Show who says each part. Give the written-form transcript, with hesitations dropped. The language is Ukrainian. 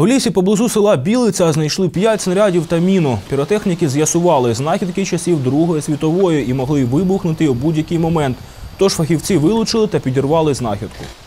Speaker 1: У лісі поблизу села Білиця знайшли 5 снарядів та міну. Піротехніки з'ясували, знахідки часів Другої світової і могли вибухнути у будь-який момент. Тож фахівці вилучили та підірвали знахідку.